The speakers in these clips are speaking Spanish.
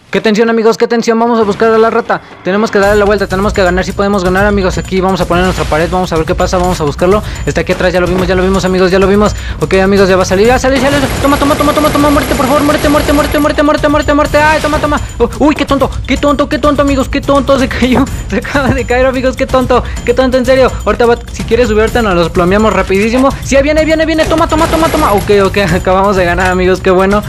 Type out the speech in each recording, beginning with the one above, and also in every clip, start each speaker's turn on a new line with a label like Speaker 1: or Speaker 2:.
Speaker 1: Qué tensión, amigos, qué tensión. Vamos a buscar a la rata. Tenemos que darle la vuelta, tenemos que ganar. Si podemos ganar, amigos. Aquí vamos a poner nuestra pared. Vamos a ver qué pasa, vamos a buscarlo. Está aquí atrás, ya lo vimos, amigos, ya lo vimos. Ok, amigos, ya va a salir, ya sale. Toma, muerte, por favor, muerte. Ay, toma. Uy, qué tonto, amigos, qué tonto. Se cayó, se acaba de caer, amigos, qué tonto, en serio. Ahorita va, si quieres subirte, nos los plomeamos rapidísimo. Sí, viene. Toma. Ok, acabamos de ganar, amigos, qué bueno.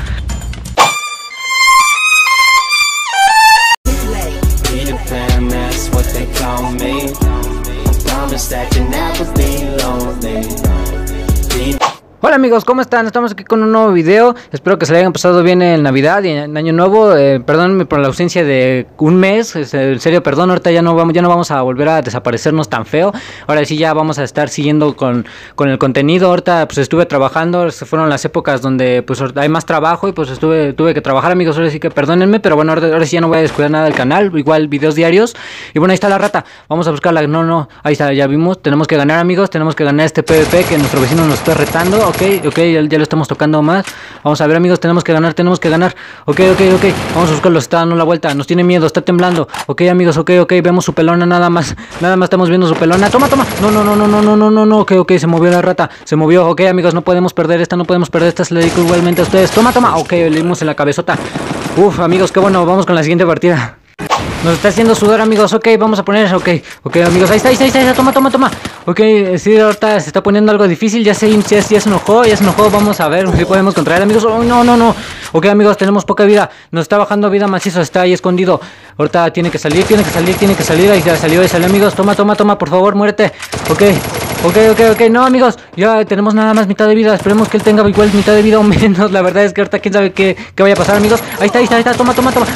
Speaker 1: Hola amigos, ¿cómo están? Estamos aquí con un nuevo video. Espero que se le hayan pasado bien en Navidad y en Año Nuevo. Perdónenme por la ausencia de un mes. En serio, perdón, ahorita ya no vamos a volver a desaparecernos tan feo. Ahora sí ya vamos a estar siguiendo con el contenido. Ahorita pues estuve trabajando, se fueron las épocas donde pues hay más trabajo y pues tuve que trabajar, amigos. Ahora sí que perdónenme, pero bueno, ahora sí ya no voy a descuidar nada del canal. Igual videos diarios. Y bueno, ahí está la rata. Vamos a buscarla. No, ahí está, ya vimos. Tenemos que ganar, amigos. Tenemos que ganar este PvP que nuestro vecino nos está retando. Ok, ya lo estamos tocando más. Vamos a ver, amigos, tenemos que ganar. Ok, vamos a buscarlo, está dando la vuelta, nos tiene miedo, está temblando. Ok, amigos, ok, vemos su pelona, nada más estamos viendo su pelona. Toma. No, ok, se movió la rata, ok, amigos, no podemos perder esta, se la dedico igualmente a ustedes. Toma, ok, le dimos en la cabezota. Uf, amigos, qué bueno, vamos con la siguiente partida. Nos está haciendo sudar, amigos. Ok, vamos a poner. Ok, amigos. Ahí está. Toma. Ok, sí, ahorita se está poniendo algo difícil. Ya se enojó. Vamos a ver si podemos contraer, amigos. Oh, no. Ok, amigos, tenemos poca vida. Nos está bajando vida macizo. Está ahí escondido. Ahorita tiene que salir. Ahí ya salió, amigos. Toma, por favor, muérete. Ok. No, amigos, ya tenemos nada más mitad de vida. Esperemos que él tenga igual mitad de vida o menos. La verdad es que ahorita quién sabe qué vaya a pasar, amigos. Ahí está. Toma.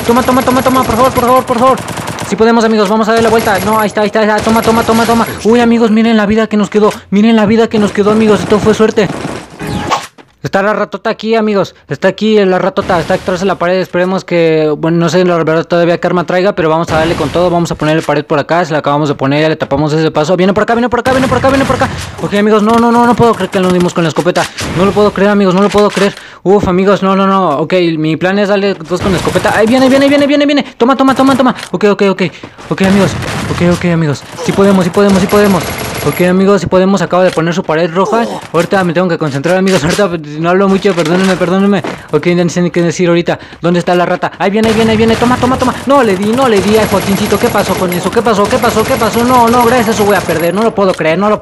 Speaker 1: Por favor. Si podemos, amigos, vamos a dar la vuelta. No, ahí está. Toma. Uy, amigos, miren la vida que nos quedó. Amigos. Esto fue suerte. Está la ratota aquí, amigos. Está aquí la ratota, está detrás de la pared. Esperemos que, bueno, no sé la verdad todavía qué arma traiga, pero vamos a darle con todo. Vamos a ponerle pared por acá, se la acabamos de poner, ya le tapamos ese paso. Viene por acá. Ok, amigos, no puedo creer que lo dimos con la escopeta. No lo puedo creer, amigos, Uf, amigos, no. Ok, mi plan es darle dos con la escopeta. Ahí viene. Toma. Ok, amigos. Sí podemos. Ok, amigos, si podemos, acabo de poner su pared roja. Ahorita me tengo que concentrar, amigos. Ahorita no hablo mucho, perdónenme. Ok, no sé ni qué decir ahorita. ¿Dónde está la rata? Ahí viene. Toma. No le di, ay, Joaquincito, ¿qué pasó con eso? ¿Qué pasó? No, gracias, eso voy a perder. No lo puedo creer. No,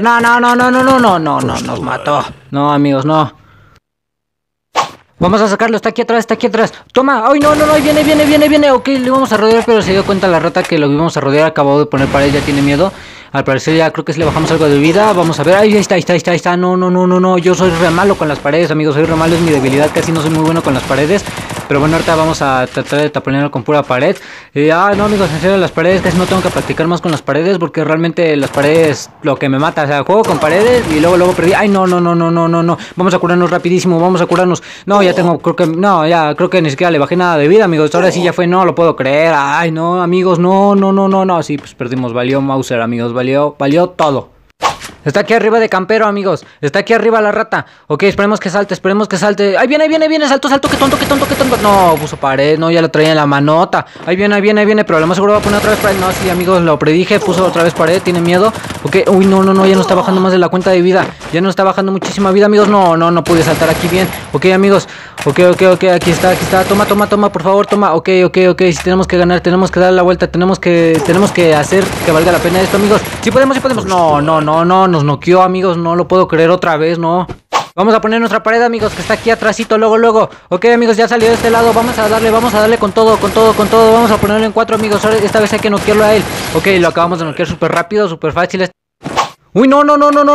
Speaker 1: nos mató. No, amigos, no. Vamos a sacarlo, está aquí atrás. Toma, ay, no, ahí viene. Ok, le íbamos a rodear, pero se dio cuenta la rata que lo íbamos a rodear. Acabó de poner pared, ya tiene miedo. Al parecer ya creo que si le bajamos algo de vida. Vamos a ver, ahí está. No, yo soy re malo con las paredes, amigos. Soy re malo, es mi debilidad, casi no soy muy bueno con las paredes. Pero bueno, ahorita vamos a tratar de taponearlo con pura pared. No, amigos, en serio, las paredes casi no tengo que practicar más con las paredes, porque realmente las paredes lo que me mata. O sea, juego con paredes y luego perdí. Ay, no. Vamos a curarnos rapidísimo, No, ya tengo, creo que ni siquiera le bajé nada de vida, amigos. Ahora sí ya fue, no lo puedo creer. Ay, no, amigos, no. Sí, pues perdimos, valió Mauser, amigos, valió todo. Está aquí arriba de campero, amigos. Está aquí arriba la rata. Ok, esperemos que salte. Ahí viene, salto, qué tonto. No, puso pared, no, ya lo traía en la manota. Ahí viene, pero lo más seguro va a poner otra vez pared. No, sí, amigos, lo predije, puso otra vez pared, tiene miedo. Ok, uy, no, ya no está bajando más de la cuenta de vida. Ya no está bajando muchísima vida, amigos. No pude saltar aquí bien. Ok, amigos. Ok, aquí está. Toma, por favor, toma. Ok, si tenemos que ganar, tenemos que dar la vuelta, tenemos que hacer que valga la pena esto, amigos. Si podemos. No, nos noqueó, amigos, no lo puedo creer otra vez, no. Vamos a poner nuestra pared, amigos, que está aquí atrásito, luego. Ok, amigos, ya salió de este lado. Vamos a darle con todo. Vamos a ponerlo en 4, amigos. Ahora, esta vez hay que noquearlo a él. Ok, lo acabamos de noquear súper rápido, súper fácil. Uy, no.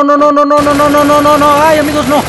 Speaker 1: Ay, amigos, no.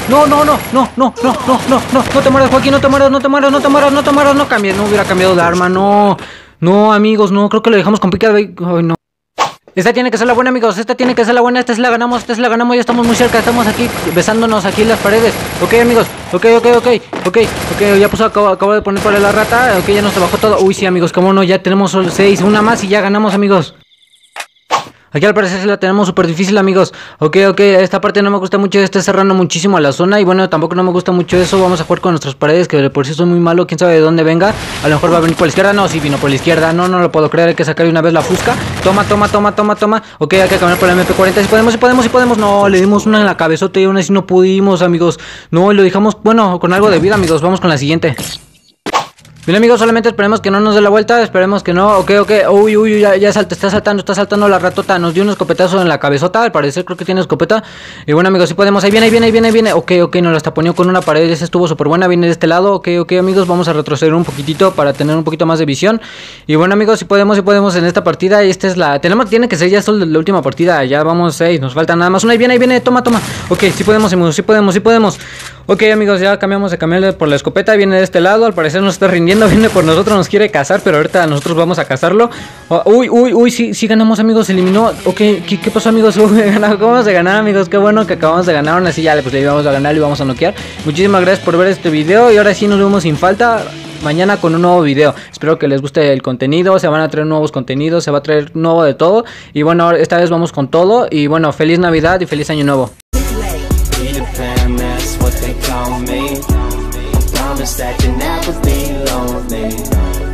Speaker 1: No te mueras, Joaquín, no te mueras. No cambies, no hubiera cambiado de arma, no. No, amigos, no, creo que lo dejamos con pica. Ay, no. Esta tiene que ser la buena, amigos. Esta sí la ganamos. Ya estamos muy cerca. Estamos aquí besándonos aquí en las paredes. Ok, amigos. Ok. Ya acabo de poner para la rata. Ok, ya nos bajó todo. Uy, sí, amigos, cómo no. Ya tenemos solo 6. Una más y ya ganamos, amigos. Aquí al parecer la tenemos súper difícil, amigos. Ok, esta parte no me gusta mucho, está cerrando muchísimo a la zona. Y bueno, tampoco no me gusta mucho eso. Vamos a jugar con nuestras paredes, que de por sí son muy malo. Quién sabe de dónde venga. A lo mejor va a venir por la izquierda. No, sí vino por la izquierda. No lo puedo creer, hay que sacar de una vez la fusca. Toma. Ok, hay que caminar por el MP40. Si podemos. No, le dimos una en la cabezota y aún así no pudimos, amigos. No, lo dejamos, bueno, con algo de vida, amigos. Vamos con la siguiente. Bien, amigos, solamente esperemos que no nos dé la vuelta. Esperemos que no. Ok. Uy, ya está saltando la ratota. Nos dio un escopetazo en la cabezota. Al parecer creo que tiene escopeta. Y bueno, amigos, si podemos. Ahí viene. Ok, nos la taponeó con una pared. Esa estuvo súper buena. Viene de este lado. Ok, amigos, vamos a retroceder un poquitito para tener un poquito más de visión. Y bueno, amigos, si podemos en esta partida. Y esta es la... Tiene que ser ya solo la última partida. Ya vamos 6. Nos falta nada más una. Ahí viene. Toma. Ok, si podemos, amigos, si podemos. Ok, amigos, ya cambiamos de cambiar por la escopeta. Viene de este lado. Al parecer nos está rindiendo. Viene por nosotros, nos quiere cazar, pero ahorita nosotros vamos a cazarlo. Uy, sí ganamos, amigos, se eliminó. Ok, ¿qué pasó, amigos? Acabamos de ganar, amigos, qué bueno que acabamos de ganar. Aún así ya pues le íbamos a ganar y vamos a noquear. Muchísimas gracias por ver este video y ahora sí nos vemos sin falta mañana con un nuevo video. Espero que les guste el contenido, se van a traer nuevos contenidos, se va a traer nuevo de todo. Y bueno, esta vez vamos con todo. Y bueno, feliz Navidad y feliz Año Nuevo.
Speaker 2: That you never be lonely.